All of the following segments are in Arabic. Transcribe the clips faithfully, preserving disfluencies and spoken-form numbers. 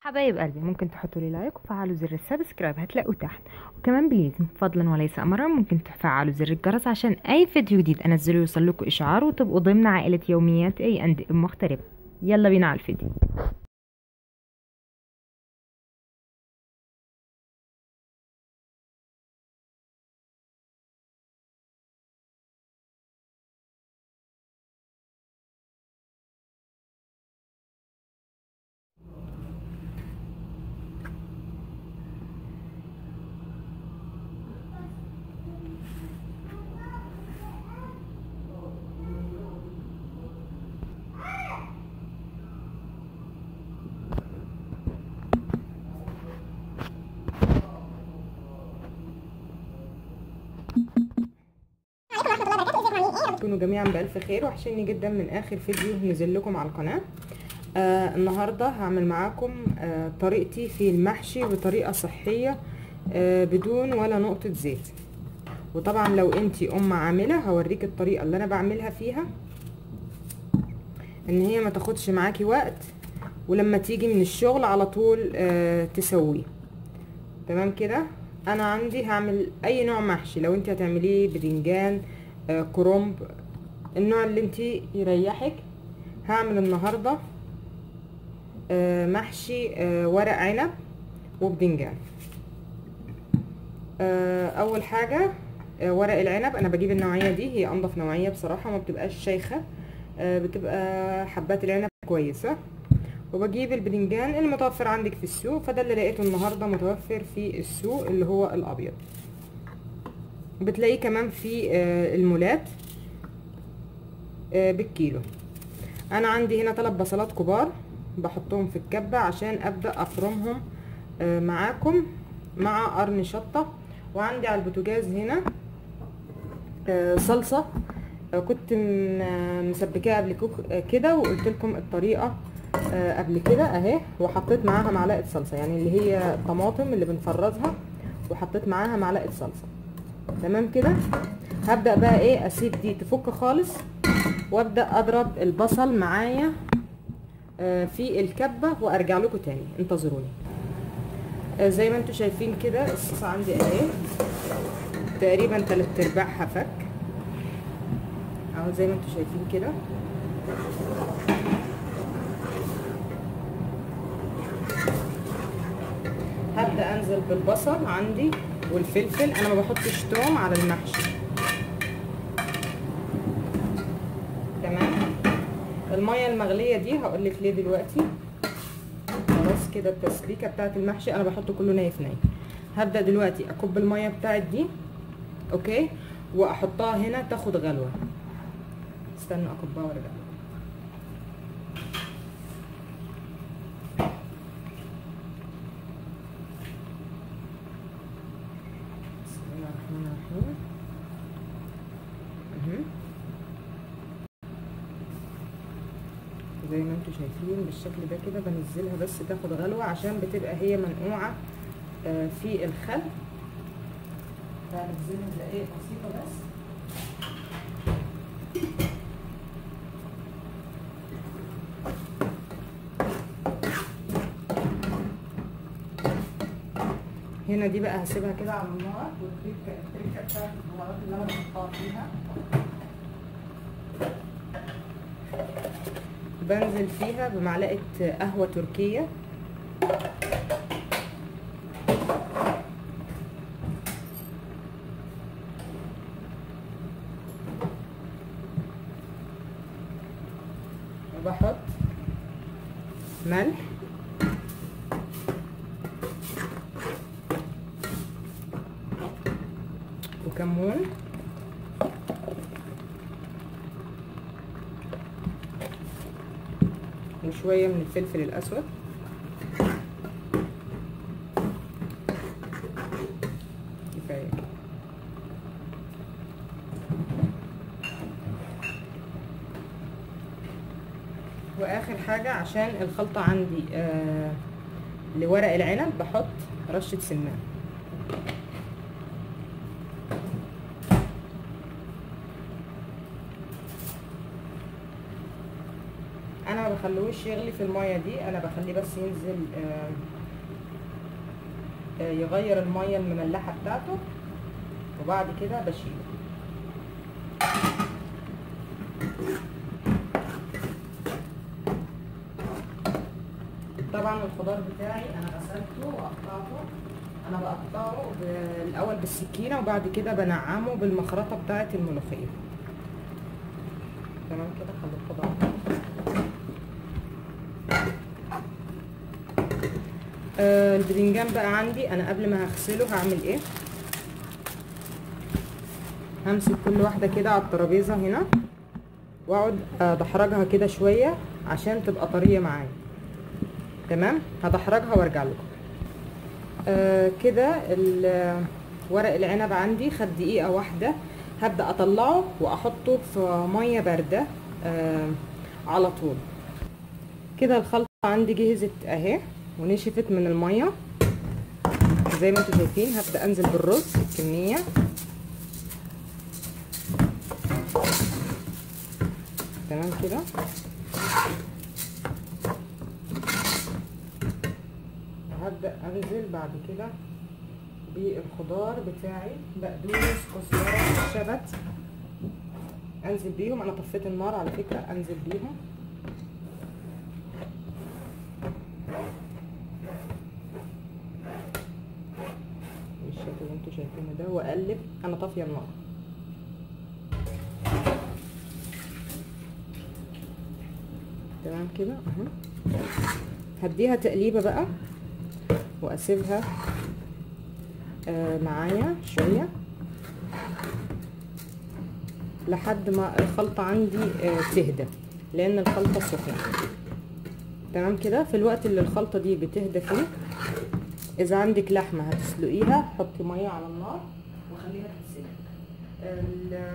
حبايب قلبي، ممكن تحطوا لي لايك وفعلوا زر السبسكرايب هتلاقوه تحت. وكمان بليز فضلا وليس امرا ممكن تفعلوا زر الجرس عشان اي فيديو جديد انزله يوصل لكم اشعار وتبقوا ضمن عائله يوميات اي اند ام مغتربه. يلا بينا على الفيديو. تكونوا جميعا بألف خير، وحشني جدا من اخر فيديو نزل لكم على القناة. آه النهاردة هعمل معاكم آه طريقتي في المحشي بطريقة صحية آه بدون ولا نقطة زيت. وطبعا لو انتي ام عاملة هوريك الطريقة اللي انا بعملها فيها، ان هي ما تاخدش معاكي وقت، ولما تيجي من الشغل على طول آه تسويه. تمام كده. انا عندي هعمل اي نوع محشي، لو انتي هتعمليه بدنجان آه كرنب، النوع اللي انتي يريحك. هعمل النهاردة آه محشي آه ورق عنب وبدنجان. آه اول حاجة آه ورق العنب، انا بجيب النوعية دي، هي انضف نوعية بصراحة، ما بتبقاش شيخة، آه بتبقى حبات العنب كويسة. وبجيب البدنجان اللي متوفر عندك في السوق، فده اللي لقيته النهاردة متوفر في السوق اللي هو الابيض. بتلاقيه كمان في آه المولات آه بالكيلو. انا عندي هنا ثلاث بصلات كبار بحطهم في الكبة عشان ابدأ افرمهم آه معاكم مع قرن شطة. وعندي على البوتاجاز هنا آه صلصة آه كنت مسبكاها قبل كده، وقلت لكم الطريقة آه قبل كده اهي. وحطيت معاها معلقة صلصة، يعني اللي هي الطماطم اللي بنفرزها، وحطيت معاها معلقة صلصة. تمام كده. هبدأ بقى ايه، اسيب دي تفك خالص، وابدأ اضرب البصل معايا آه في الكبة، وارجع لكم تاني، انتظروني. آه زي ما انتم شايفين كده الصلصة عندي اهي تقريبا تلات ارباعها فك اهو، زي ما انتم شايفين كده. هبدأ انزل بالبصل عندي والفلفل. انا ما بحطش توم على المحشي. تمام. المية المغلية دي هقولك ليه دلوقتي. خلاص كده التسبيكة بتاعت المحشي انا بحطه كله ناي في ناي. هبدأ دلوقتي اكب المية بتاعت دي، اوكي، واحطها هنا تاخد غلوة. استنى اكبها وارجع. بسم الله الرحمن الرحيم. اهو زي ما انتم شايفين بالشكل ده كده، بنزلها بس تاخد غلوة عشان بتبقى هي منقوعة آه في الخل. بنزلها دقايق بسيطة بس. هنا دي بقى هسيبها كده على النار. والتركه التركه بتاعت البهارات اللي انا بحطها فيها، بنزل فيها بمعلقه قهوه تركيه، وبحط ملح وكمون وشويه من الفلفل الاسود. كفايه. واخر حاجه عشان الخلطه عندي آه لورق العنب بحط رشه سمان. انا ما بخليهوش يغلي في الميه دي، انا بخليه بس ينزل آه آه يغير الميه المملحه بتاعته، وبعد كده بشيله. طبعا الخضار بتاعي انا غسلته وقطعته، انا بقطعه الاول بالسكينه وبعد كده بنعمه بالمخرطه بتاعه الملوخيه. تمام كده. خلي الخضار آه البدنجان بقى عندي انا قبل ما هغسله هعمل ايه؟ همسك كل واحده كده على الترابيزه هنا واقعد ادحرجها كده شويه عشان تبقى طريه معايا. تمام. هدحرجها وارجع لكم. آه كده ورق العنب عندي خد دقيقه واحده، هبدا اطلعه واحطه في ميه بارده آه على طول. كده الخلطه عندي جهزت اهي ونشفت من الميه زي ما انتم شايفين. هبدا انزل بالرز الكميه، تمام كده. هبدأ انزل بعد كده بالخضار بتاعي، بقدونس، كزبره، شبت، انزل بيهم. انا طفيت النار على فكره، انزل بيهم. بالشكل اللي انتوا شايفينه ده، واقلب. انا طافيه النار. تمام كده اهو. هديها تقليبه بقى واسيبها آه معايا شويه لحد ما الخلطه عندي آه تهدى، لان الخلطه سخنه. تمام كده. في الوقت اللي الخلطه دي بتهدى فيه، اذا عندك لحمه هتسلقيها، حطي ميه على النار وخليها تتسلق.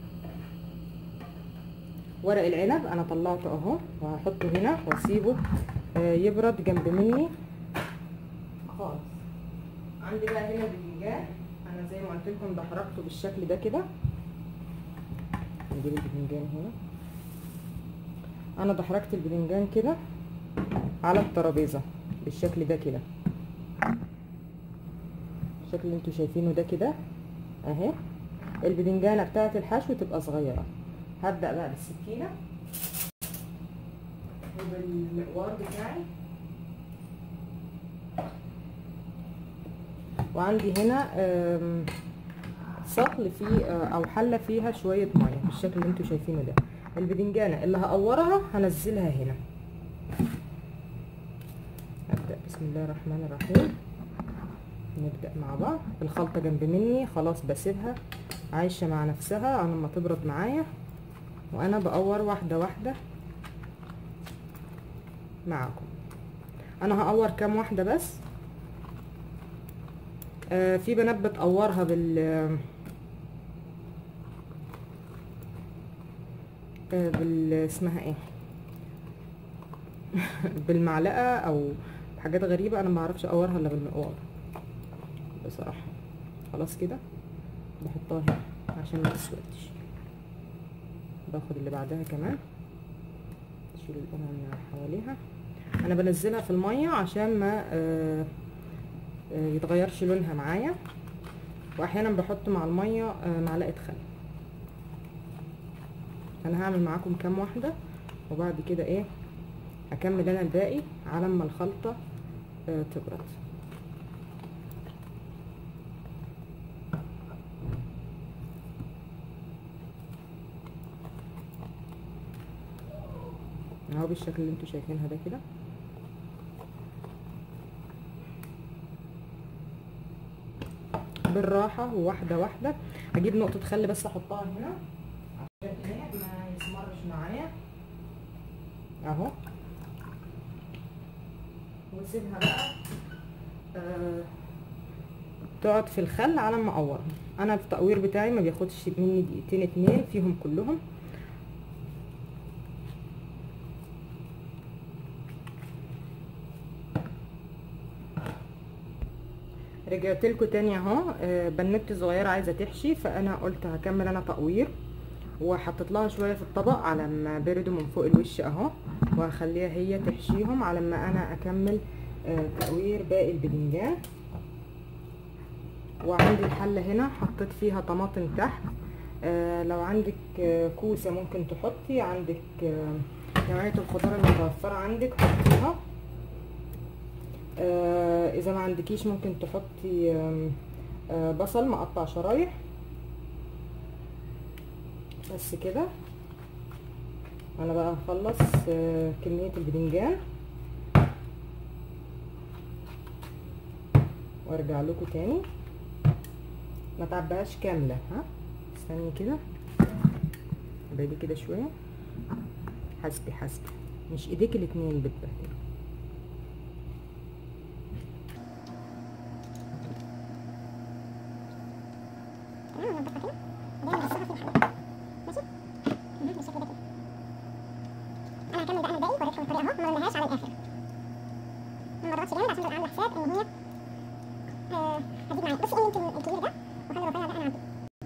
ورق العنب انا طلعته اهو، وهحطه هنا واسيبه يبرد جنب مني خالص. عندي بقى هنا الباذنجان، انا زي ما قلت لكم دحرجته بالشكل ده كده. نجيب الباذنجان هنا. انا دحرجت الباذنجان كده على الترابيزه بالشكل ده كده، الشكل اللي انتوا شايفينه ده كده اهي. الباذنجانه بتاعت الحشو تبقى صغيره. هبدأ بقى بالسكينة وبالمقوار بتاعي، وعندي هنا صقل فيه او حلة فيها شوية مية بالشكل اللي انتوا شايفينه ده. الباذنجانة اللي هقورها هنزلها هنا. هبدأ بسم الله الرحمن الرحيم. نبدأ مع بعض. الخلطة جنب مني خلاص، بسيبها عايشة مع نفسها على ما تبرد معايا، وانا بقور واحده واحده معاكم. انا هقور كام واحده بس. آه في بنات بتقورها بال آه بال اسمها ايه بالمعلقه او حاجات غريبه. انا ما اعرفش اقورها الا بالمقوار بصراحه. خلاص كده بحطها هنا عشان ما تسودش. باخد اللي بعدها كمان، اشيل القمع من حواليها. انا بنزلها في الميه عشان ما آه آه يتغيرش لونها معايا، واحيانا بحط مع الميه آه معلقه خل. انا هعمل معاكم كام واحده وبعد كده ايه اكمل انا الباقي على ما الخلطه آه تبرد. اهو بالشكل اللي انتوا شايفينها ده كده. بالراحه وواحده واحده. هجيب نقطه خل بس احطها هنا عشان ايه ما يسمرش معايا اهو، واسيبها بقى آه تقعد في الخل على ما اقورها. انا التقوير بتاعي ما بياخدش مني دقيقتين اتنين فيهم كلهم. رجعت لكم تاني اهو. بنوتي صغيره عايزه تحشي، فانا قلت هكمل انا تقوير، وحطيت لها شويه في الطبق على ما بردوا من فوق الوش اهو، وهخليها هي تحشيهم على ما انا اكمل آه تقوير باقي البدنجان. وعندي الحله هنا حطيت فيها طماطم تحت، آه لو عندك آه كوسه ممكن تحطي، عندك آه نوعيه الخضار المتوفره عندك حطيها. آه اذا ما عندكيش ممكن تحطي آه آه بصل مقطع شرايح. بس كده انا بقى هخلص آه كميه البدنجان وارجع لكم تاني. ما تعبيهاش كامله، ها استني كده، ابعدي كده شويه، حسبي حسبي، مش ايديك الاتنين بتبهدلوا. انا هكمل بقى الباقي وريتكم الطريقه اهو، ما قلناهاش على الاخر. ما ضغطش جامد عشان تبقى عامله حساب ان هي آه هتجيب معايا. بصي انت الكبير ده وخلي ربنا بقى انا عندي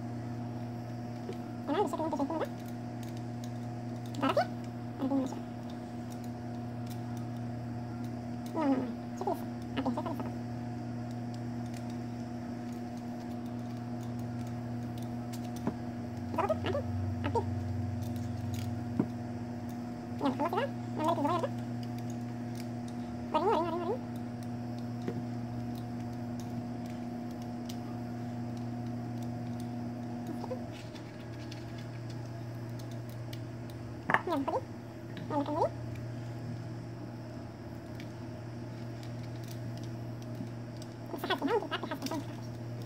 تمام بالشكل اللي انتوا شايفينه ده. تعرفي اديني ماشي نعم نعم شوفي لسه عديها شايفه لسه ضغطت عدي عدي. يلا خلصي بقى الملك الصغير ده. وريني وريني وريني وريني يلا خدي يلا كملي. بس حاسبها وانت بتعرفي حاسبة عشان متتعبش.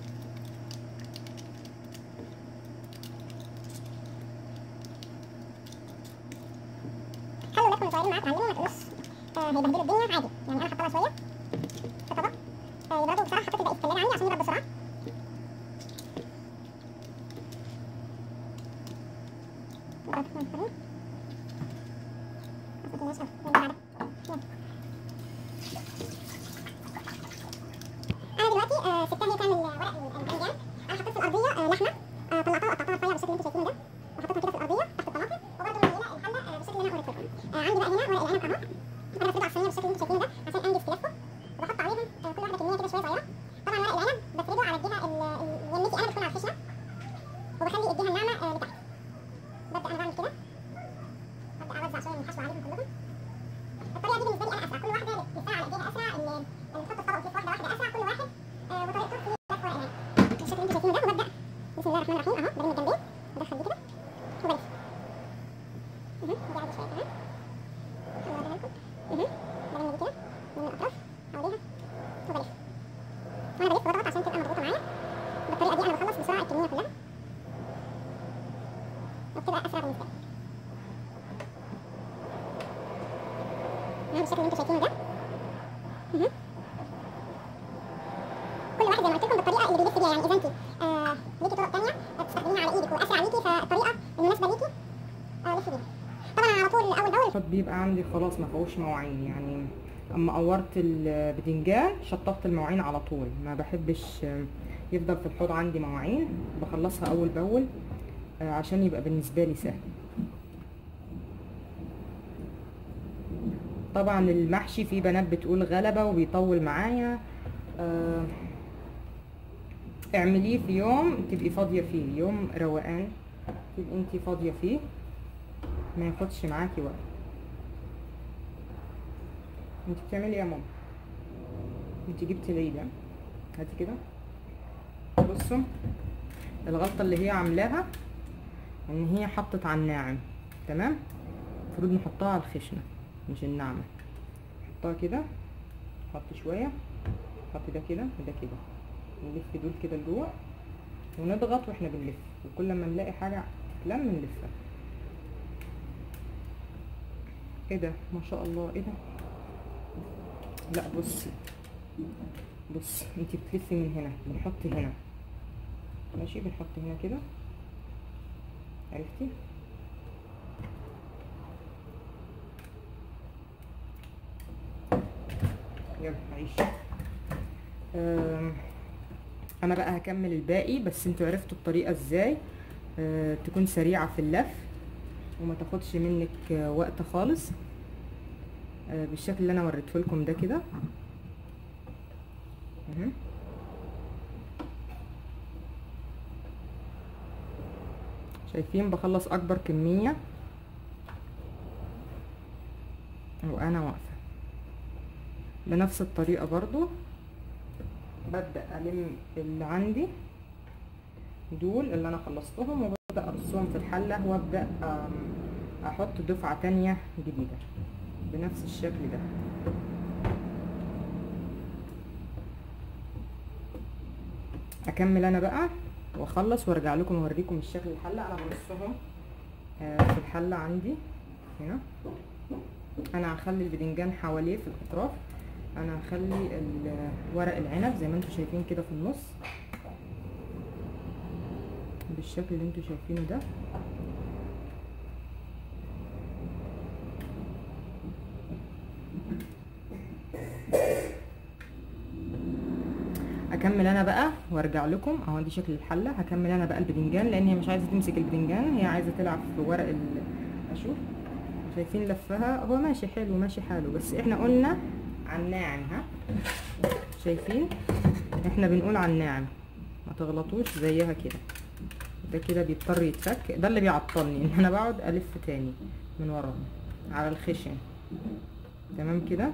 خلوا ولادكم الصغيرين معاك اتعلموا، ما تقولوش آه هيبهدلوا الدنيا عادي. يعني انا حاطه لها شويه في طبق آه يبردوا. بصراحه حطيت الباقي في الثلاجه عندي عشان يبرد بسرعه. انا دلوقتي آه سبتها هي تعمل ورق الباذنجان. انا حطيت في الارضيه آه لحمه آه طلعتها وقطعتها رفيع بالشكل اللي انتوا شايفينه ده، وحطيتها كده في الارضيه تحت الطماطم، وبرده مليانه الحله آه بالشكل اللي انا وريته لكم. آه عندي بقى هنا ورق العنب اهو، انا بفرده على الصينيه بالشكل اللي انتوا شايفينه ده عشان انجز في لفه، وبحط عليهم آه كل واحده كميه كده شويه صغيره. طبعا ورق العنب بفرده على الجهه يمتي انا بتكون على الخشنه، وبخلي الجهه الناعمه آه لتحت. ببدا انا بعمل كده، ببدا اوزع شويه من الحشو عليهم كلهم. الطريقه دي بالنسبه لي انا اسرع، كل واحده لفها على ايديها اسرع، اللي بتحط الطبق وتلف واحده واحده اسرع، كل واحد آه وطريقته في لف ورق العنب بالشكل اللي انتوا شايفينه ده. وببدا بسم الله الرحمن الرحيم اهو برمي الجنبين، بدخل دي كده وبلف. اها دي عادي شويه كمان، هوريها لكم. اها برمي دي كده من الاطراف حواليها وبلف، وانا بلف بضغط عشان تبقى مضغوطه معايا. بالطريقه دي انا بخلص بسرعه الكميه كلها، وبتبقى اسرع بالنسبه لي. بالشكل اللي انتوا شايفينه ده. اها كل واحد زي ما قلت لكم بالطريقه اللي بيلف بيها. يعني اذا انت آه ليكي طرق ثانيه بتستخدميها على ايدك واسرع ليكي، فالطريقه المناسبه ليكي آه لفي بيها. طبعا على طول اول باول بيبقى عندي خلاص ما فيهوش مواعين. يعني اما قورت البدنجان شطفت المواعين على طول، ما بحبش يفضل في الحوض عندي مواعين، بخلصها اول باول آه عشان يبقى بالنسبه لي سهل. طبعا المحشي في بنات بتقول غلبة وبيطول معايا، آه اعمليه في يوم تبقي فاضية فيه، يوم روقان تبقي انتي فاضية فيه، ما ياخدش معاكي وقت. انتي بتعملي ايه يا ماما؟ انتي جبتي العيد ها؟ هاتي كده. بصوا الغلطة اللي هي عاملاها ان هي حطت على الناعم، تمام؟ المفروض نحطها على الخشنة مش الناعمة. نحطها كده، نحط شوية، نحط ده كده وده كده، نلف دول كده لجوه ونضغط واحنا بنلف، وكل ما نلاقي حاجة تتلم نلفها. ايه ده ما شاء الله، ايه ده؟ لا بصي بصي انتي بتلفي من هنا، بنحط هنا ماشي، بنحط هنا كده، عرفتي؟ يلا عيش. انا بقى هكمل الباقي، بس انتوا عرفتوا الطريقه ازاي أه تكون سريعه في اللف وما تاخدش منك وقت خالص. آه بالشكل اللي انا وريته لكم ده كده. شايفين بخلص اكبر كمية وانا واقفة. بنفس الطريقة برضو ببدأ الم اللي عندي دول اللي انا خلصتهم، وببدأ ارصهم في الحلة، وابدأ احط دفعة تانية جديدة بنفس الشكل ده. اكمل انا بقى واخلص وارجع لكم اوريكم الشكل الحلة. انا برصهم في الحلة عندي هنا. انا هخلي البدنجان حواليه في الاطراف، انا هخلي ورق العنب زي ما انتم شايفين كده في النص بالشكل اللي انتم شايفينه ده. اكمل انا بقى وارجع لكم. اهو دي شكل الحله. هكمل انا بقى البدنجان لان هي مش عايزه تمسك البدنجان، هي عايزه تلعب في ورق اشوف. شايفين لفها هو ماشي حلو ماشي حاله، بس احنا قلنا على الناعم. ها شايفين احنا بنقول على الناعم، ما تغلطوش زيها كده. ده كده بيضطر يتفك، ده اللي بيعطلني ان انا بقعد الف تاني من ورا على الخشن. تمام كده.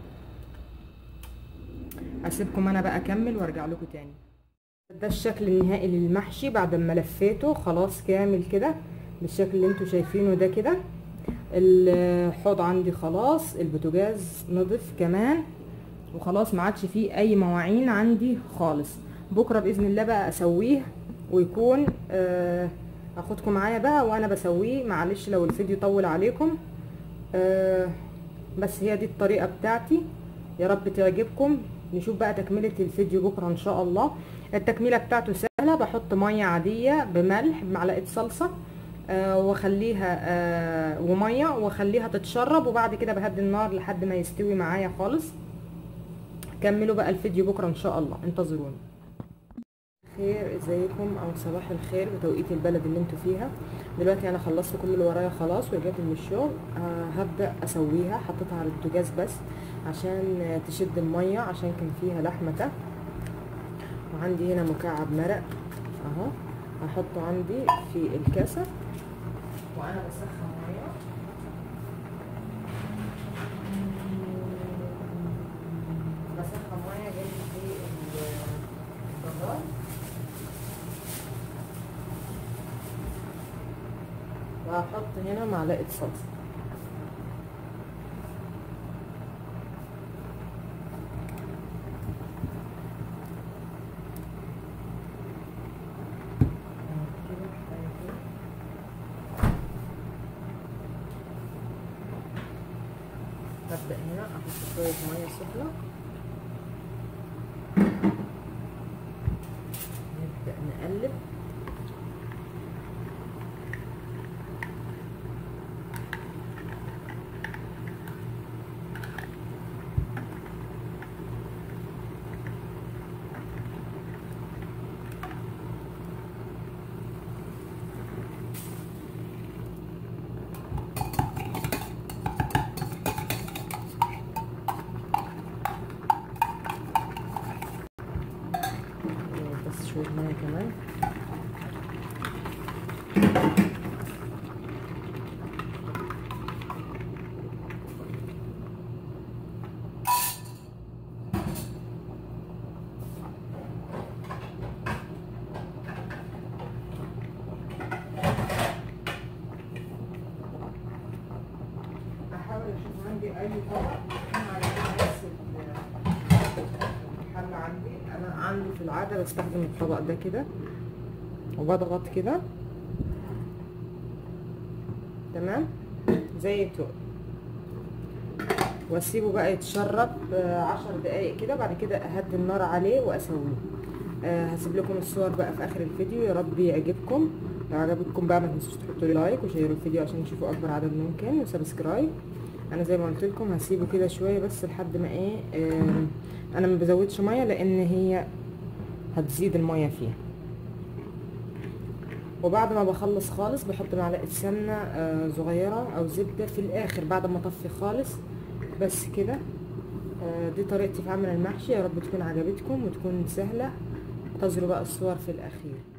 هسيبكم انا بقى اكمل وارجع لكم تاني. ده الشكل النهائي للمحشي بعد ما لفيته خلاص كامل كده بالشكل اللي انتوا شايفينه ده كده. الحوض عندي خلاص، البوتاجاز نضف كمان، وخلاص ما عادش فيه اي مواعين عندي خالص. بكره باذن الله بقى اسويه ويكون آه اخدكم معايا بقى وانا بسويه. معلش لو الفيديو طول عليكم، آه بس هي دي الطريقه بتاعتي. يا رب تعجبكم. نشوف بقى تكمله الفيديو بكره ان شاء الله. التكمله بتاعته سهله. بحط ميه عاديه بملح بمعلقه صلصه آه واخليها آه وميه واخليها تتشرب، وبعد كده بهدي النار لحد ما يستوي معايا خالص. كملوا بقى الفيديو بكره ان شاء الله، انتظروني. خير، ازيكم او صباح الخير بتوقيت البلد اللي انتوا فيها. دلوقتي انا خلصت كل اللي ورايا خلاص ورجعت من الشغل. آه هبدا اسويها. حطيتها على البوتاجاز بس عشان تشد الميه، عشان كان فيها لحمه. وعندي هنا مكعب مرق اهو هحطه عندي في الكاسه وانا بسخن ميه. بسخن ميه جايبه في الجرار. وهحط هنا معلقه صلصه. هبدأ هنا احط شوية مية سخنة. نبدأ نقلب. شوية مية كمان. احاول اشوف عندي اي طبق عندي. انا عندي في العاده بستخدم الطبق ده كده وبضغط كده تمام زي التوق، واسيبه بقى يتشرب عشر دقايق كده. بعد كده اهدي النار عليه واسويه. أه هسيب لكم الصور بقى في اخر الفيديو. يا رب يعجبكم. لو عجبكم بقى ما تنسوش تحطوا لي لايك وشيروا الفيديو عشان تشوفوا اكبر عدد ممكن، وسبسكرايب. انا زي ما قلت لكم هسيبه كده شويه بس لحد ما ايه آه انا ما بزودش ميه لان هي هتزيد الميه فيها. وبعد ما بخلص خالص بحط معلقه سمنه آه صغيره او زبده في الاخر بعد ما اطفي خالص. بس كده. آه دي طريقتي في عمل المحشي، يا رب تكون عجبتكم وتكون سهله. انتظروا بقى الصور في الاخير.